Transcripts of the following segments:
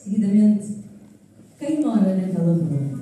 Seguidamente, quem mora naquela rua?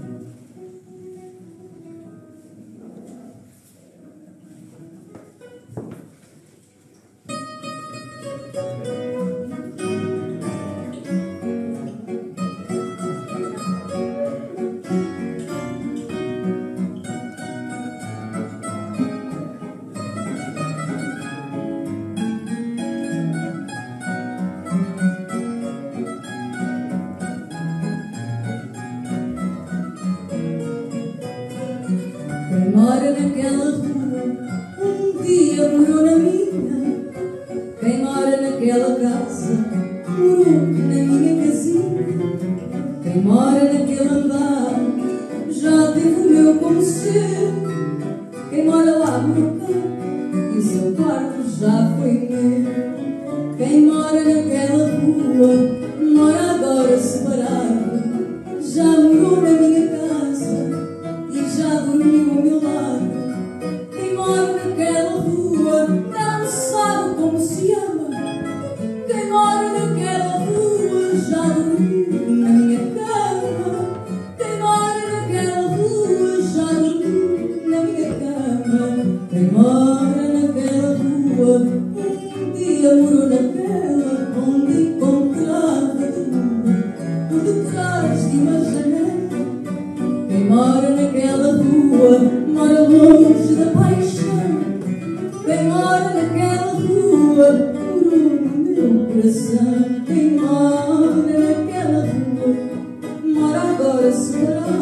Quem mora naquela rua, um dia morou na minha. Quem mora naquela casa, morou na minha casinha. Quem mora naquele andar, já teve o meu conselho. Quem mora lá no campo, e o seu quarto já foi meu. Quem mora naquela rua, mora agora separado. Já morou na minha casa e já dormiu ao meu lado. Quem mora naquela rua não sabe como se ama. Quem mora naquela rua já dormiu na minha cama. Quem mora naquela rua já dormiu na minha cama. Quem mora naquela rua um dia morou naquela onde encontrava por detrás de uma janela. Quem mora naquela rua mora longe da paixão. Quem mora naquela rua morou no meu coração. Quem mora naquela rua mora agora separado.